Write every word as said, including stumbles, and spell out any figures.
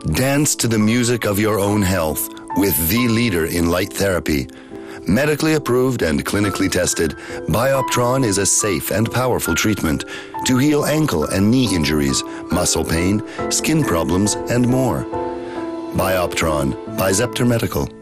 Dance to the music of your own health with the leader in light therapy. Medically approved and clinically tested, Bioptron is a safe and powerful treatment to heal ankle and knee injuries, muscle pain, skin problems, and more. Bioptron by Zepter Medical.